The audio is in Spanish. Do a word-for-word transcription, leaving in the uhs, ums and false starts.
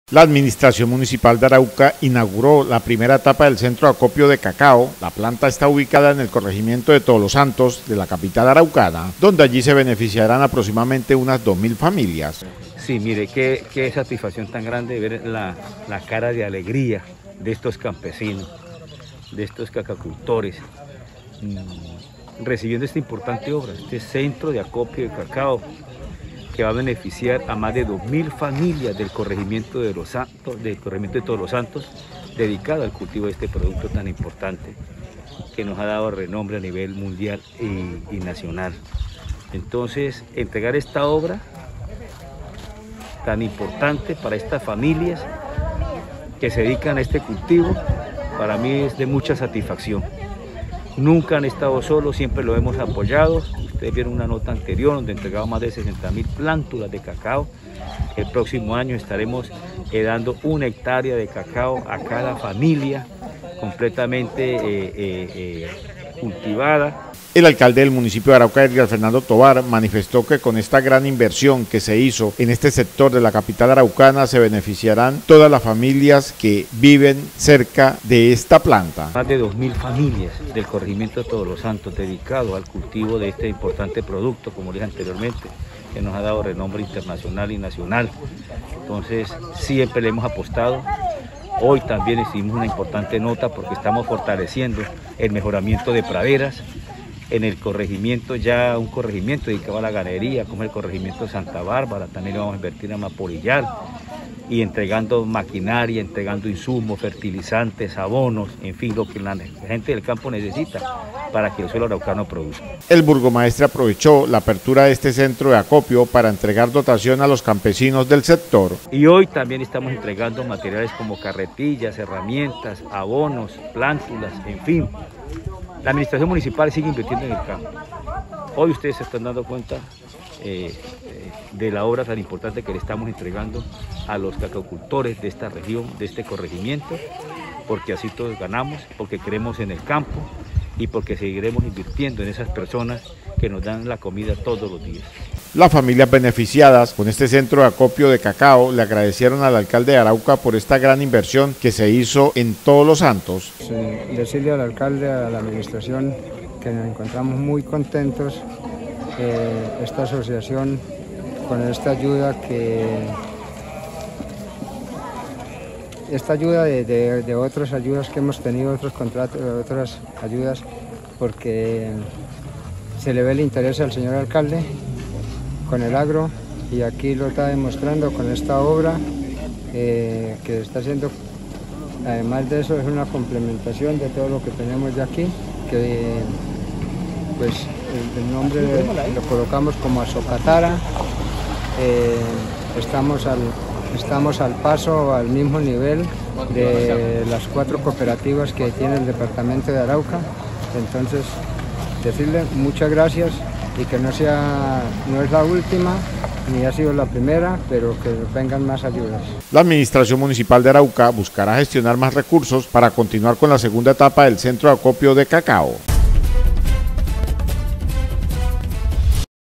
La Administración Municipal de Arauca inauguró la primera etapa del centro de acopio de cacao. La planta está ubicada en el corregimiento de Todos los Santos de la capital araucana, donde allí se beneficiarán aproximadamente unas dos mil familias. Sí, mire, qué, qué satisfacción tan grande ver la, la cara de alegría de estos campesinos, de estos cacacultores, mmm, recibiendo esta importante obra, este centro de acopio de cacao, que va a beneficiar a más de dos mil familias del corregimiento de los Santos, del corregimiento de Todos los Santos, dedicado al cultivo de este producto tan importante, que nos ha dado renombre a nivel mundial y, y nacional. Entonces, entregar esta obra tan importante para estas familias que se dedican a este cultivo, para mí es de mucha satisfacción. Nunca han estado solos, siempre lo hemos apoyado. Ustedes vieron una nota anterior donde entregamos más de sesenta mil plántulas de cacao. El próximo año estaremos eh, dando una hectárea de cacao a cada familia completamente eh, eh, eh, cultivada. El alcalde del municipio de Arauca, Edgar Fernando Tovar, manifestó que con esta gran inversión que se hizo en este sector de la capital araucana se beneficiarán todas las familias que viven cerca de esta planta. Más de dos mil familias del corregimiento de Todos los Santos dedicados al cultivo de este importante producto, como dije anteriormente, que nos ha dado renombre internacional y nacional. Entonces siempre le hemos apostado. Hoy también hicimos una importante nota porque estamos fortaleciendo el mejoramiento de praderas. En el corregimiento, ya un corregimiento dedicado a la ganadería, como el corregimiento de Santa Bárbara, también vamos a invertir en Maporillal, y entregando maquinaria, entregando insumos, fertilizantes, abonos, en fin, lo que la gente del campo necesita para que el suelo araucano produzca. El burgomaestre aprovechó la apertura de este centro de acopio para entregar dotación a los campesinos del sector. Y hoy también estamos entregando materiales como carretillas, herramientas, abonos, plántulas, en fin. La administración municipal sigue invirtiendo en el campo. Hoy ustedes se están dando cuenta eh, de la obra tan importante que le estamos entregando a los cacacultores de esta región, de este corregimiento, porque así todos ganamos, porque creemos en el campo y porque seguiremos invirtiendo en esas personas que nos dan la comida todos los días. Las familias beneficiadas con este centro de acopio de cacao le agradecieron al alcalde de Arauca por esta gran inversión que se hizo en Todos los Santos. Sí, decirle al alcalde, a la administración, que nos encontramos muy contentos eh, esta asociación con esta ayuda que esta ayuda de, de, de otras ayudas que hemos tenido, otros contratos, otras ayudas, porque se le ve el interés al señor alcalde con el agro, y aquí lo está demostrando con esta obra eh, que está haciendo. Además de eso, es una complementación de todo lo que tenemos ya aquí, que pues el, el nombre lo colocamos como Azocatara. Eh, estamos, al, estamos al paso, al mismo nivel de las cuatro cooperativas que tiene el departamento de Arauca. Entonces, decirle muchas gracias y que no sea, no es la última, ni ha sido la primera, pero que vengan más ayudas. La Administración Municipal de Arauca buscará gestionar más recursos para continuar con la segunda etapa del centro de acopio de cacao.